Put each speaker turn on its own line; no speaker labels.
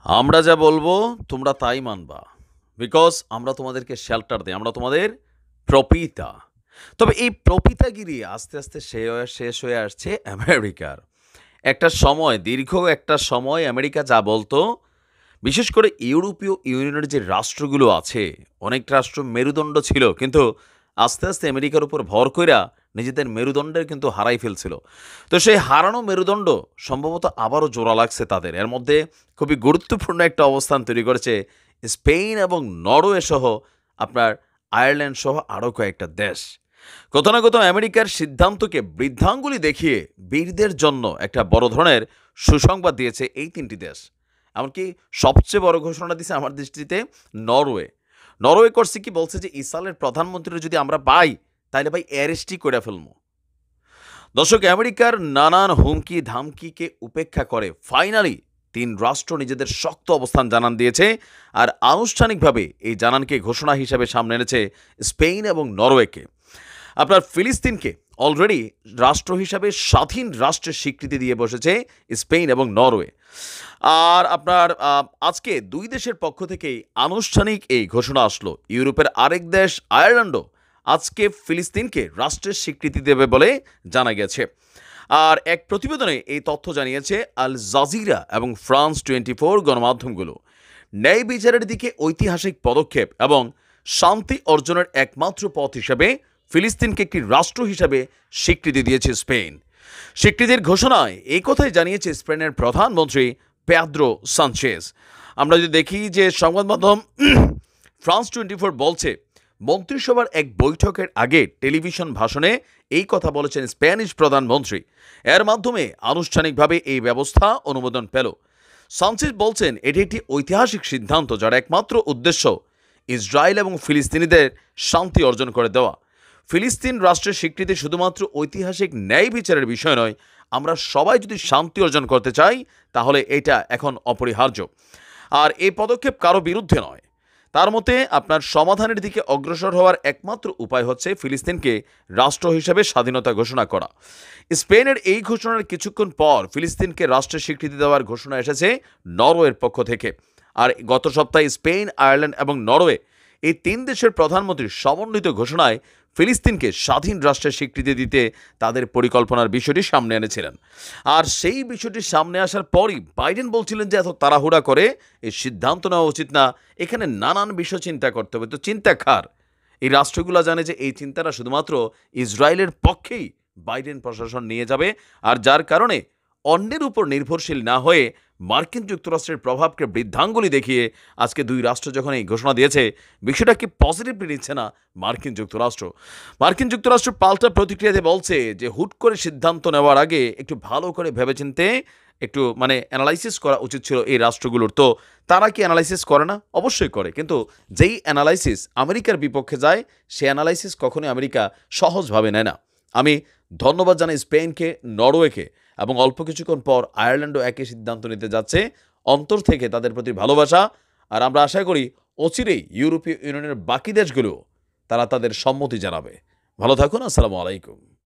আমরা যা বলবো তোমরা তাই মানবা। বিকজ আমরা তোমাদেরকে শেল্টার দেই। আমরা তোমাদের প্রপিতা। তবে এই প্রপিতাগিরি আস্তে, আস্তে শেষ হয়ে আসছে আমেরিকার। একটা সময়, দীর্ঘ একটা সময় আমেরিকা যা বলতো, বিশেষ করে ইউরোপীয় ইউনিয়নের যে রাষ্ট্রগুলো আছে, অনেক রাষ্ট্র মেরুদণ্ড ছিল। কিন্তু আস্তে, আস্তে আমেরিকার উপর ভর কইরা নিজেদের মেরুদণ্ডের কিন্তু হারাই ফেলছিল। তো সেই হারানো মেরুদণ্ড সম্ভবত আবারও জোড়া লাগছে তাদের। এর মধ্যে খুবই গুরুত্বপূর্ণ একটা অবস্থান তৈরি করেছে স্পেন এবং নরওয়ে সহ আপনার আয়ারল্যান্ড সহ আরও কয়েকটা দেশ। কোথাও না কোথাও আমেরিকার সিদ্ধান্তকে বৃদ্ধাঙ্গুলি দেখিয়ে বীরদের জন্য একটা বড় ধরনের সুসংবাদ দিয়েছে এই তিনটি দেশ। এমনকি সবচেয়ে বড় ঘোষণা দিয়েছে আমার দৃষ্টিতে নরওয়ে। নরওয়ে করছে কি, বলছে যে ইসরায়েলের প্রধানমন্ত্রী যদি আমরা পাই তাহলে ভাই অ্যারেস্টই করে ফেলবো। দর্শক, আমেরিকার নানান হুমকি ধামকিকে উপেক্ষা করে ফাইনালি তিন রাষ্ট্র নিজেদের শক্ত অবস্থান জানান দিয়েছে। আর আনুষ্ঠানিকভাবে এই জানানকে ঘোষণা হিসাবে সামনে এনেছে স্পেন এবং নরওয়েকে। আপনার ফিলিস্তিনকে অলরেডি রাষ্ট্র হিসাবে স্বাধীন রাষ্ট্রের স্বীকৃতি দিয়ে বসেছে স্পেন এবং নরওয়ে। আর আপনার আজকে দুই দেশের পক্ষ থেকেই আনুষ্ঠানিক এই ঘোষণা আসলো। ইউরোপের আরেক দেশ আয়ারল্যান্ডও আজকে ফিলিস্তিনকে রাষ্ট্রের স্বীকৃতি দেবে বলে জানা গেছে। আর এক প্রতিবেদনে এই তথ্য জানিয়েছে আল জাজিরা এবং ফ্রান্স 24 গণমাধ্যমগুলো। ন্যায় বিচারের দিকে ঐতিহাসিক পদক্ষেপ এবং শান্তি অর্জনের একমাত্র পথ হিসাবে ফিলিস্তিনকে একটি রাষ্ট্র হিসাবে স্বীকৃতি দিয়েছে স্পেন। স্বীকৃতির ঘোষণায় এই কথাই জানিয়েছে স্পেনের প্রধানমন্ত্রী পেদ্রো সানচেজ। আমরা যদি দেখি যে সংবাদ মাধ্যম ফ্রান্স 24 বলছে, মন্ত্রিসভার এক বৈঠকের আগে টেলিভিশন ভাষণে এই কথা বলেছেন স্প্যানিশ প্রধানমন্ত্রী। এর মাধ্যমে আনুষ্ঠানিকভাবে এই ব্যবস্থা অনুমোদন পেল। সানচেজ বলছেন, এটি একটি ঐতিহাসিক সিদ্ধান্ত যার একমাত্র উদ্দেশ্য ইসরায়েল এবং ফিলিস্তিনিদের শান্তি অর্জন করে দেওয়া। ফিলিস্তিন রাষ্ট্রের স্বীকৃতি শুধুমাত্র ঐতিহাসিক ন্যায় বিচারের বিষয় নয়, আমরা সবাই যদি শান্তি অর্জন করতে চাই তাহলে এটা এখন অপরিহার্য। আর এই পদক্ষেপ কারো বিরুদ্ধে নয়। তার মতে আপনার সমাধানের দিকে অগ্রসর হওয়ার একমাত্র উপায় হচ্ছে ফিলিস্তিনকে রাষ্ট্র হিসেবে স্বাধীনতা ঘোষণা করা। স্পেনের এই ঘোষণার কিছুক্ষণ পর ফিলিস্তিনকে রাষ্ট্রের স্বীকৃতি দেওয়ার ঘোষণা এসেছে নরওয়ের পক্ষ থেকে। আর গত সপ্তাহে স্পেন, আয়ারল্যান্ড এবং নরওয়ে এই তিন দেশের প্রধানমন্ত্রীর সমন্বিত ঘোষণায় ফিলিস্তিনকে স্বাধীন রাষ্ট্রের স্বীকৃতি দিতে তাদের পরিকল্পনার বিষয়টি সামনে এনেছিলেন। আর সেই বিষয়টি সামনে আসার পরই বাইডেন বলছিলেন যে এত তাড়াহুড়া করে এই সিদ্ধান্ত নেওয়া উচিত না, এখানে নানান বিষয় চিন্তা করতে হবে। তো চিন্তা কার? এই রাষ্ট্রগুলো জানে যে এই চিন্তাটা শুধুমাত্র ইসরায়েলের পক্ষেই বাইডেন প্রশাসন নিয়ে যাবে। আর যার কারণে অন্যের উপর নির্ভরশীল না হয়ে মার্কিন যুক্তরাষ্ট্রের প্রভাবকে বৃদ্ধাঙ্গুলি দেখিয়ে আজকে দুই রাষ্ট্র যখন এই ঘোষণা দিয়েছে, বিষয়টাকে পজিটিভলি নিচ্ছে না মার্কিন যুক্তরাষ্ট্র। মার্কিন যুক্তরাষ্ট্র পাল্টা প্রতিক্রিয়াতে বলছে যে হুট করে সিদ্ধান্ত নেওয়ার আগে একটু ভালো করে ভেবেচিন্তে একটু অ্যানালাইসিস করা উচিত ছিল এই রাষ্ট্রগুলোর। তো তারা কি অ্যানালাইসিস করে না? অবশ্যই করে। কিন্তু যেই অ্যানালাইসিস আমেরিকার বিপক্ষে যায়, সে অ্যানালাইসিস কখনোই আমেরিকা সহজভাবে নেয় না। আমি ধন্যবাদ জানাই স্পেনকে, নরওয়েকে এবং অল্প কিছুক্ষণ পর আয়ারল্যান্ডও একই সিদ্ধান্ত নিতে যাচ্ছে। অন্তর থেকে তাদের প্রতি ভালোবাসা। আর আমরা আশা করি অচিরেই ইউরোপীয় ইউনিয়নের বাকি দেশগুলো তারা তাদের সম্মতি জানাবে। ভালো থাকুন। আসসালামু আলাইকুম।